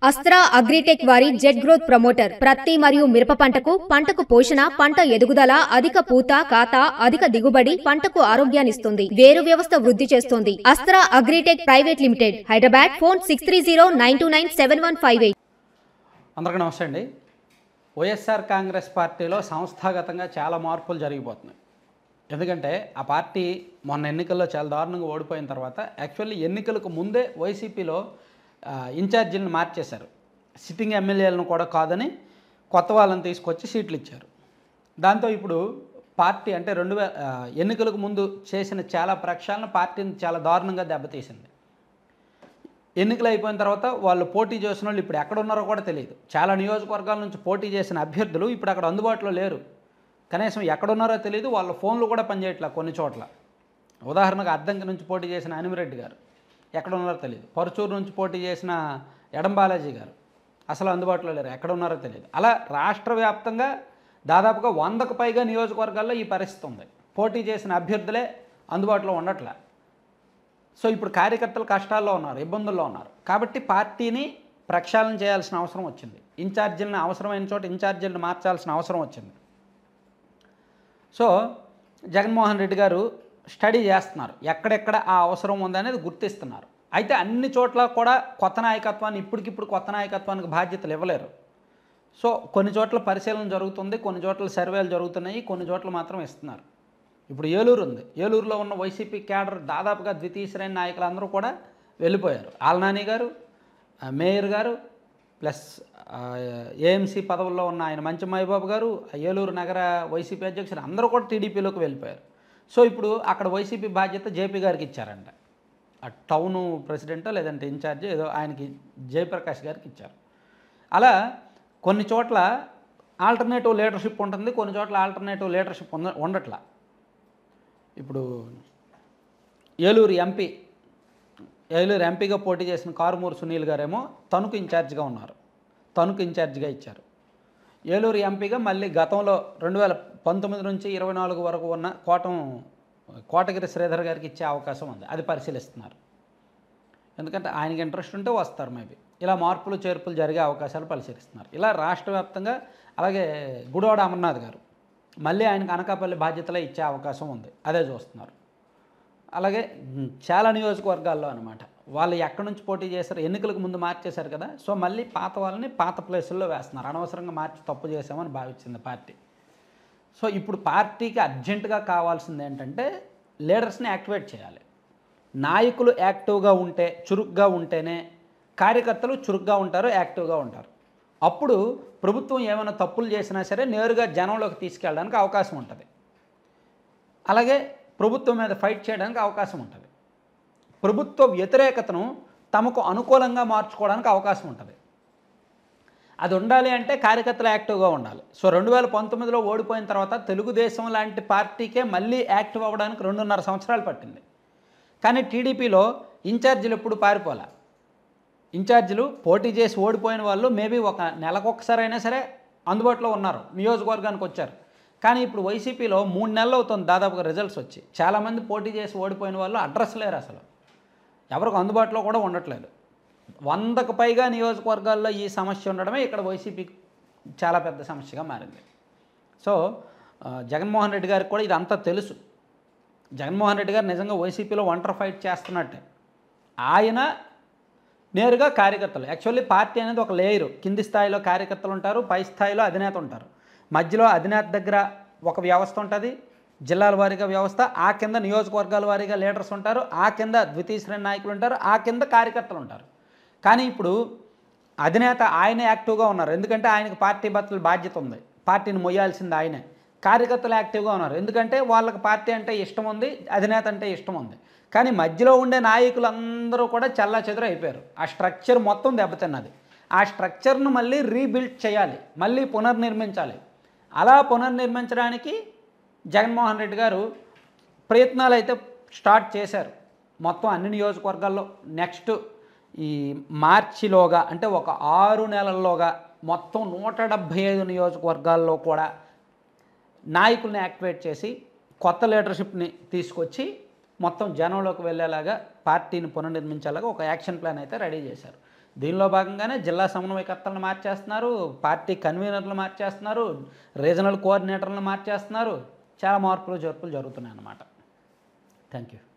Astra Agritech వారి jet growth promoter ప్రత్తి మరియు మిరప పంటకు పోషణ, పంట ఎదుగుదల, అధిక పూత, కాత, అధిక దిగుబడి, పంటకు ఆరోగ్యాన్నిస్తుంది. వేరు వ్యవస్థ వృద్ధి చేస్తుంది. Astra Agritech private limited, Hyderabad. Phone 6309297158. అందరికీ నమస్తే అండి. వైఎస్ఆర్ కాంగ్రెస్ పార్టీలో సంస్థాగతంగా చాలా మార్పులు జరిగిపోతున్నాయి. ఎందుకంటే ఆ పార్టీ మొన్న ఎన్నికల్లో చాలా దారుణంగా ఓడిపోయిన తర్వాత యాక్చువల్లీ ఎన్నికలకు ముందే వైసీపీలో ఇన్ఛార్జీలను మార్చేశారు. సిట్టింగ్ ఎమ్మెల్యేలను కూడా కాదని కొత్త వాళ్ళని తీసుకొచ్చి సీట్లు ఇచ్చారు. దాంతో ఇప్పుడు పార్టీ అంటే ఎన్నికలకు ముందు చేసిన చాలా ప్రక్షాళన పార్టీని చాలా దారుణంగా దెబ్బతీసింది. ఎన్నికలు అయిపోయిన తర్వాత వాళ్ళు పోటీ చేసిన వాళ్ళు ఇప్పుడు ఎక్కడ ఉన్నారో కూడా తెలియదు. చాలా నియోజకవర్గాల నుంచి పోటీ చేసిన అభ్యర్థులు ఇప్పుడు అక్కడ అందుబాటులో లేరు. కనీసం ఎక్కడున్నారో తెలియదు. వాళ్ళ ఫోన్లు కూడా పనిచేయట్లేదు కొన్ని చోట్ల. ఉదాహరణకు అద్దంకి నుంచి పోటీ చేసిన అనిమిరెడ్డి గారు ఎక్కడ ఉన్నారో తెలియదు. పరుచూరు నుంచి పోటీ చేసిన ఎడం బాలాజీ గారు అసలు అందుబాటులో లేరు, ఎక్కడ ఉన్నారో తెలియదు. అలా రాష్ట్ర వ్యాప్తంగా దాదాపుగా 100కు పైగా నియోజకవర్గాల్లో ఈ పరిస్థితి ఉంది. పోటీ చేసిన అభ్యర్థులే అందుబాటులో ఉండట్లే. సో ఇప్పుడు కార్యకర్తలు కష్టాల్లో ఉన్నారు, ఇబ్బందుల్లో ఉన్నారు. కాబట్టి పార్టీని ప్రక్షాళన చేయాల్సిన అవసరం వచ్చింది. ఇన్ఛార్జీలను అవసరమైన చోట ఇన్ఛార్జీలను మార్చాల్సిన అవసరం వచ్చింది. సో జగన్మోహన్ రెడ్డి గారు స్టడీ చేస్తున్నారు, ఎక్కడెక్కడ ఆ అవసరం ఉందనేది గుర్తిస్తున్నారు. అయితే అన్ని చోట్ల కూడా కొత్త నాయకత్వాన్ని ఇప్పటికిప్పుడు కొత్త నాయకత్వానికి బాధ్యతలు ఇవ్వలేరు. సో కొన్ని చోట్ల పరిశీలన జరుగుతుంది, కొన్ని చోట్ల సర్వేలు జరుగుతున్నాయి, కొన్ని చోట్ల మాత్రం ఇస్తున్నారు. ఇప్పుడు ఏలూరు ఉంది. ఏలూరులో ఉన్న వైసీపీ క్యాడర్ దాదాపుగా ద్వితీయ శ్రేణి నాయకులందరూ కూడా వెళ్ళిపోయారు. ఆల్నాని గారు, మేయర్ గారు, ప్లస్ ఏఎంసీ పదవుల్లో ఉన్న ఆయన మంచమయ్యబాబు గారు, ఏలూరు నగర వైసీపీ అధ్యక్షుడు అందరూ కూడా టీడీపీలోకి వెళ్ళిపోయారు. సో ఇప్పుడు అక్కడ వైసీపీ బాధ్యత జేపీ గారికి ఇచ్చారంట. ఆ టౌను ప్రెసిడెంటో లేదంటే ఇన్ఛార్జ్ ఏదో ఆయనకి జయప్రకాష్ గారికి ఇచ్చారు. అలా కొన్ని చోట్ల ఆల్టర్నేటివ్ లీడర్షిప్ ఉంటుంది, కొన్ని చోట్ల ఆల్టర్నేటివ్ లీడర్షిప్ ఉండట్లా. ఇప్పుడు ఏలూరు ఎంపీగా పోటీ చేసిన కారుమూరు సునీల్ గారేమో తణుకు ఇన్ఛార్జిగా ఉన్నారు, తణుకు ఇన్ఛార్జిగా ఇచ్చారు. ఏలూరు ఎంపీగా మళ్ళీ గతంలో 2019 నుంచి 24 వరకు ఉన్న కోటగిరి శ్రీధర్ గారికి ఇచ్చే అవకాశం ఉంది. అది పరిశీలిస్తున్నారు. ఎందుకంటే ఆయనకి ఇంట్రెస్ట్ ఉంటే వస్తారు మేబీ. ఇలా మార్పులు చేర్పులు జరిగే అవకాశాలు పరిశీలిస్తున్నారు. ఇలా రాష్ట్ర వ్యాప్తంగా. అలాగే గుడివాడ అమర్నాథ్ గారు మళ్ళీ ఆయనకు అనకాపల్లి బాధ్యతలే ఇచ్చే అవకాశం ఉంది, అదే చూస్తున్నారు. అలాగే చాలా నియోజకవర్గాల్లో అనమాట వాళ్ళు ఎక్కడి నుంచి పోటీ చేశారు, ఎన్నికలకు ముందు మార్చేశారు కదా. సో మళ్ళీ పాత వాళ్ళని పాత ప్లేసుల్లో వేస్తున్నారు. అనవసరంగా మార్చి తప్పు చేసామని భావించింది పార్టీ. సో ఇప్పుడు పార్టీకి అర్జెంటుగా కావాల్సింది ఏంటంటే లీడర్స్ని యాక్టివేట్ చేయాలి. నాయకులు యాక్టివ్గా ఉంటే, చురుగ్గా ఉంటేనే కార్యకర్తలు చురుగ్గా ఉంటారు, యాక్టివ్గా ఉంటారు. అప్పుడు ప్రభుత్వం ఏమైనా తప్పులు చేసినా సరే నేరుగా జనంలోకి తీసుకెళ్ళడానికి అవకాశం ఉంటుంది. అలాగే ప్రభుత్వం మీద ఫైట్ చేయడానికి అవకాశం ఉంటుంది. ప్రభుత్వ వ్యతిరేకతను తమకు అనుకూలంగా మార్చుకోవడానికి అవకాశం ఉంటుంది. అది ఉండాలి అంటే కార్యకర్తలు యాక్టివ్గా ఉండాలి. సో 2019లో ఓడిపోయిన తర్వాత తెలుగుదేశం లాంటి పార్టీకే మళ్ళీ యాక్టివ్ అవ్వడానికి 2.5 సంవత్సరాలు పట్టింది. కానీ టీడీపీలో ఇన్ఛార్జీలు ఎప్పుడు పారిపోలే. ఇన్ఛార్జీలు పోటీ చేసి ఓడిపోయిన వాళ్ళు మేబీ ఒక నెలకొకసారైనా సరే అందుబాటులో ఉన్నారు, నియోజకవర్గానికి వచ్చారు. కానీ ఇప్పుడు వైసీపీలో 3 నెలలు అవుతుంది దాదాపుగా రిజల్ట్స్ వచ్చి. చాలామంది పోటీ చేసి ఓడిపోయిన వాళ్ళు అడ్రస్ లేరు, అసలు ఎవరికి అందుబాటులో కూడా ఉండట్లేదు. 100కు పైగా నియోజకవర్గాల్లో ఈ సమస్య ఉండడమే ఇక్కడ వైసీపీ చాలా పెద్ద సమస్యగా మారింది. సో జగన్మోహన్ రెడ్డి గారికి కూడా ఇదంతా తెలుసు. జగన్మోహన్ రెడ్డి గారు నిజంగా వైసీపీలో ఒంటరి ఫైట్ చేస్తున్నట్టే. ఆయన నేరుగా కార్యకర్తలు, యాక్చువల్లీ పార్టీ అనేది ఒక లేయరు. కింది స్థాయిలో కార్యకర్తలు ఉంటారు, పై స్థాయిలో అధినేత ఉంటారు. మధ్యలో అధినేత దగ్గర ఒక వ్యవస్థ ఉంటుంది, జిల్లాల వారీగా వ్యవస్థ, ఆ కింద నియోజకవర్గాల వారీగా లీడర్స్ ఉంటారు, ఆ కింద ద్వితీయ శ్రేణి నాయకులు ఉంటారు, ఆ కింద కార్యకర్తలు ఉంటారు. కానీ ఇప్పుడు అధినేత ఆయనే యాక్టివ్గా ఉన్నారు, ఎందుకంటే ఆయనకు పార్టీ బాధ్యత ఉంది, పార్టీని మొయ్యాల్సింది ఆయనే. కార్యకర్తలు యాక్టివ్గా ఉన్నారు, ఎందుకంటే వాళ్ళకి పార్టీ అంటే ఇష్టం ఉంది, అధినేత అంటే ఇష్టం ఉంది. కానీ మధ్యలో ఉండే నాయకులందరూ కూడా చెల్లాచెదురు అయిపోయారు. ఆ స్ట్రక్చర్ మొత్తం దెబ్బతిన్నది. ఆ స్ట్రక్చర్ను మళ్ళీ రీబిల్డ్ చేయాలి, మళ్ళీ పునర్నిర్మించాలి. అలా పునర్నిర్మించడానికి జగన్మోహన్ రెడ్డి గారు ప్రయత్నాలు అయితే స్టార్ట్ చేశారు. మొత్తం అన్ని నియోజకవర్గాల్లో నెక్స్ట్ ఈ మార్చిలోగా, అంటే ఒక 6 నెలల్లోగా మొత్తం 175 నియోజకవర్గాల్లో కూడా నాయకుల్ని యాక్టివేట్ చేసి కొత్త లీడర్షిప్ని తీసుకొచ్చి మొత్తం జనంలోకి వెళ్ళేలాగా పార్టీని పునర్నిర్మించేలాగా ఒక యాక్షన్ ప్లాన్ అయితే రెడీ చేశారు. దీనిలో భాగంగానే జిల్లా సమన్వయకర్తలను మార్చేస్తున్నారు, పార్టీ కన్వీనర్లు మార్చేస్తున్నారు, రీజనల్ కోఆర్డినేటర్లను మార్చేస్తున్నారు. చాలా మార్పులు జరుపులు జరుగుతున్నాయి అన్నమాట. Thank you.